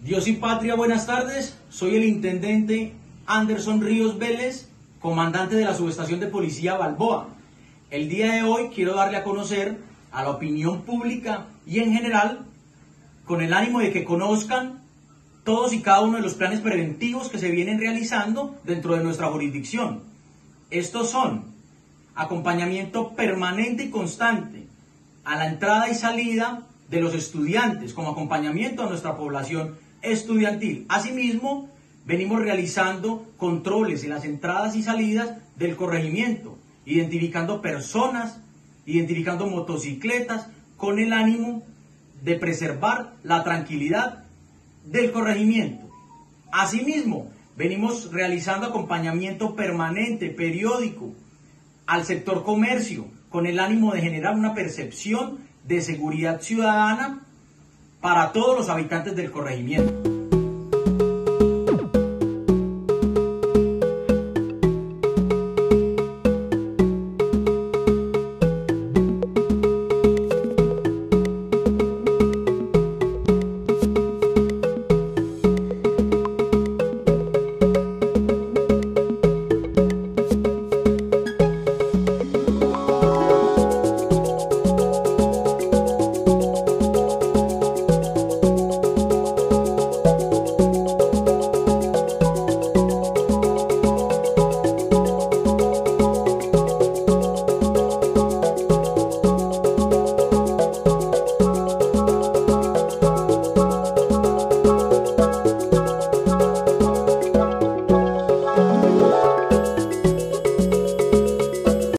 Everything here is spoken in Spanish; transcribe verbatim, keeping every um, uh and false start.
Dios y patria, buenas tardes. Soy el intendente Anderson Ríos Vélez, comandante de la subestación de policía Balboa. El día de hoy quiero darle a conocer a la opinión pública y en general, con el ánimo de que conozcan todos y cada uno de los planes preventivos que se vienen realizando dentro de nuestra jurisdicción. Estos son acompañamiento permanente y constante a la entrada y salida de los estudiantes como acompañamiento a nuestra población estudiantil. Asimismo, venimos realizando controles en las entradas y salidas del corregimiento, identificando personas, identificando motocicletas con el ánimo de preservar la tranquilidad del corregimiento. Asimismo, venimos realizando acompañamiento permanente, periódico, al sector comercio, con el ánimo de generar una percepción de seguridad ciudadana para todos los habitantes del corregimiento.